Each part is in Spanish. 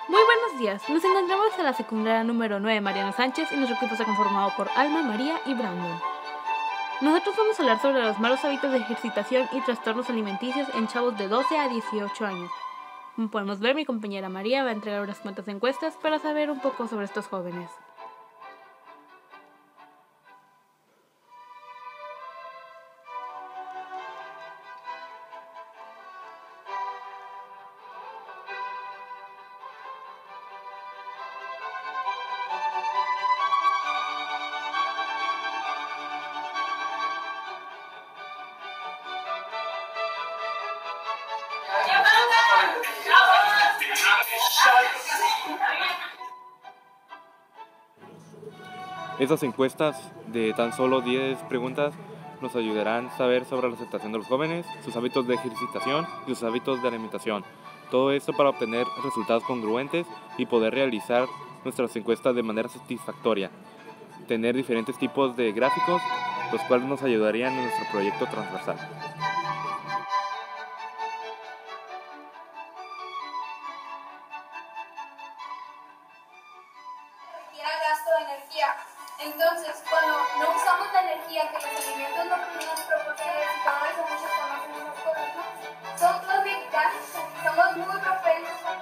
Muy buenos días, nos encontramos en la secundaria número 9 Mariano Sánchez y nuestro equipo está conformado por Alma, María y Brandon. Nosotros vamos a hablar sobre los malos hábitos de ejercitación y trastornos alimenticios en chavos de 12 a 18 años. Como podemos ver, mi compañera María va a entregar unas cuantas encuestas para saber un poco sobre estos jóvenes. Estas encuestas de tan solo 10 preguntas nos ayudarán a saber sobre la aceptación de los jóvenes, sus hábitos de ejercitación y sus hábitos de alimentación. Todo esto para obtener resultados congruentes y poder realizar nuestras encuestas de manera satisfactoria. Tener diferentes tipos de gráficos, los cuales nos ayudarían en nuestro proyecto transversal. Requiere gasto de energía. Entonces, cuando no usamos la energía que los alimentos nos proporcionan y todo eso, muchos conocen esas cosas, ¿no? Son los mexicanos, somos muy propensos a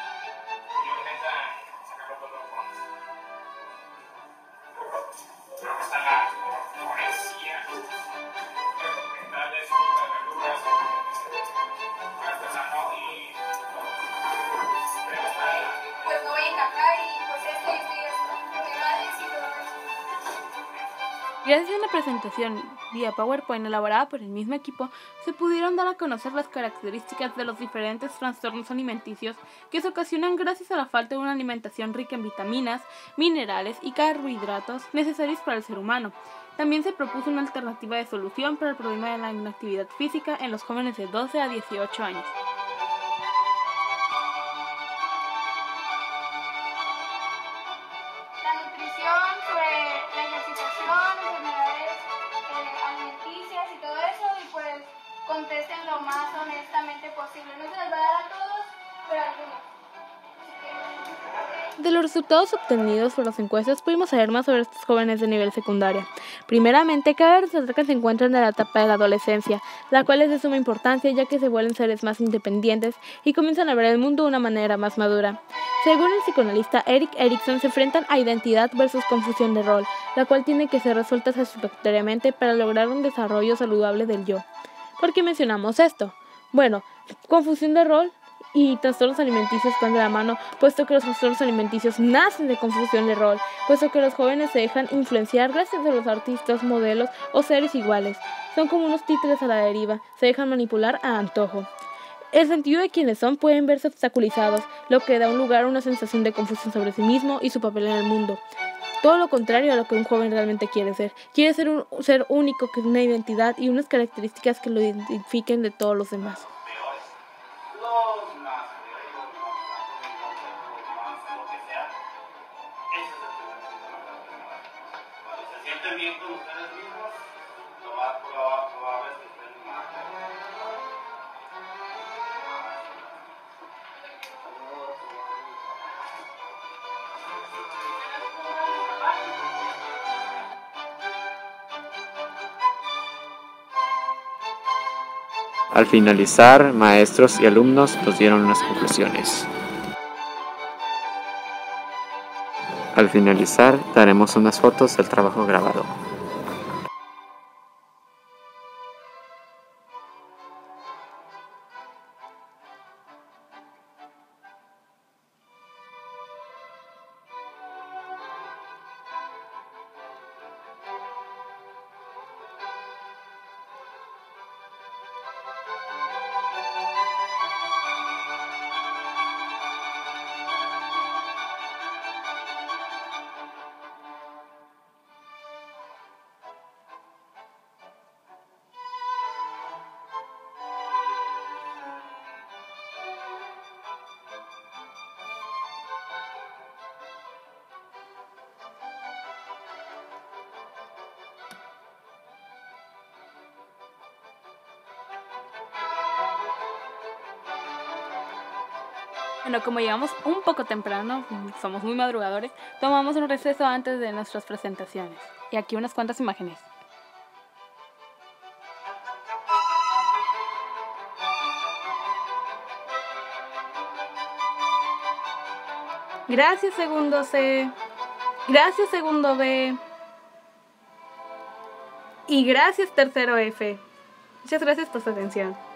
pues no voy a encajar y pues esto y penales y todo eso. Gracias a una presentación vía PowerPoint elaborada por el mismo equipo, se pudieron dar a conocer las características de los diferentes trastornos alimenticios que se ocasionan gracias a la falta de una alimentación rica en vitaminas, minerales y carbohidratos necesarios para el ser humano. También se propuso una alternativa de solución para el problema de la inactividad física en los jóvenes de 12 a 18 años. La nutrición, sobre la ejercitación, enfermedades alimenticias y todo eso, y pues contesten lo más honestamente posible. No se les va a dar a todos, pero a algunos. De los resultados obtenidos por las encuestas pudimos saber más sobre estos jóvenes de nivel secundaria. Primeramente, cabe resaltar que se encuentran en la etapa de la adolescencia, la cual es de suma importancia ya que se vuelven seres más independientes y comienzan a ver el mundo de una manera más madura. Según el psicoanalista Erik Erikson, se enfrentan a identidad versus confusión de rol, la cual tiene que ser resuelta satisfactoriamente para lograr un desarrollo saludable del yo. ¿Por qué mencionamos esto? Bueno, confusión de rol y trastornos alimenticios van de la mano, puesto que los trastornos alimenticios nacen de confusión de rol, puesto que los jóvenes se dejan influenciar gracias a los artistas, modelos o seres iguales. Son como unos títeres a la deriva, se dejan manipular a antojo. El sentido de quienes son pueden verse obstaculizados, lo que da un lugar a una sensación de confusión sobre sí mismo y su papel en el mundo. Todo lo contrario a lo que un joven realmente quiere ser. Quiere ser un ser único, que una identidad y unas características que lo identifiquen de todos los demás. Bien con ustedes mismos, lo más probable es que estén mal. Al finalizar, maestros y alumnos nos dieron unas conclusiones. Al finalizar, daremos unas fotos del trabajo grabado. Bueno, como llegamos un poco temprano, somos muy madrugadores, tomamos un receso antes de nuestras presentaciones. Y aquí unas cuantas imágenes. Gracias, segundo C. Gracias, segundo B. Y gracias, tercero F. Muchas gracias por su atención.